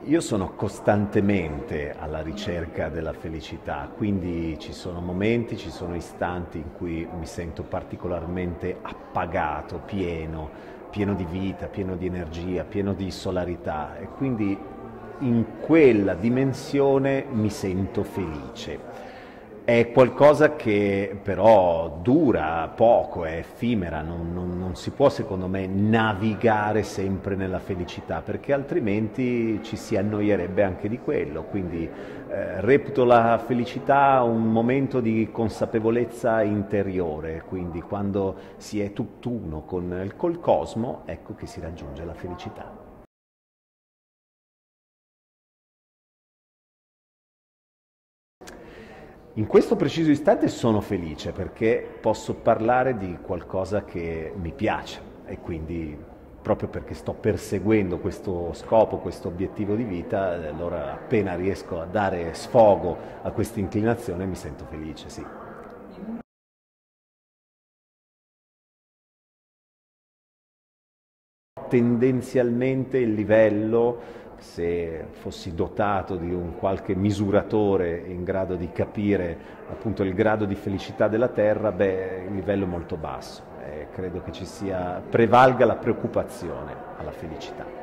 Io sono costantemente alla ricerca della felicità, quindi ci sono momenti, ci sono istanti in cui mi sento particolarmente appagato, pieno di vita, pieno di energia, pieno di solarità e quindi in quella dimensione mi sento felice. È qualcosa che però dura poco, è effimera, non si può secondo me navigare sempre nella felicità perché altrimenti ci si annoierebbe anche di quello, quindi reputo la felicità un momento di consapevolezza interiore, quindi quando si è tutt'uno col cosmo, ecco che si raggiunge la felicità. In questo preciso istante sono felice perché posso parlare di qualcosa che mi piace e quindi proprio perché sto perseguendo questo scopo, questo obiettivo di vita, allora appena riesco a dare sfogo a questa inclinazione mi sento felice, sì. Tendenzialmente il livello, se fossi dotato di un qualche misuratore in grado di capire appunto il grado di felicità della Terra, beh, il livello è molto basso. Credo che prevalga la preoccupazione alla felicità.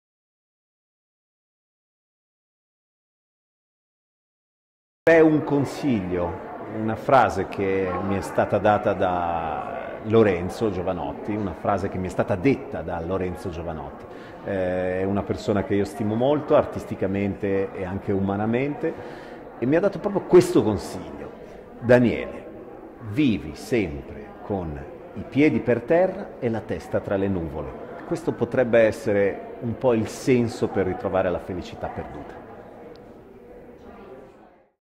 È un consiglio, una frase che mi è stata data da Lorenzo Giovanotti, una frase che mi è stata detta da Lorenzo Giovanotti. È una persona che io stimo molto artisticamente e anche umanamente e mi ha dato proprio questo consiglio. Daniele, vivi sempre con i piedi per terra e la testa tra le nuvole. Questo potrebbe essere un po' il senso per ritrovare la felicità perduta.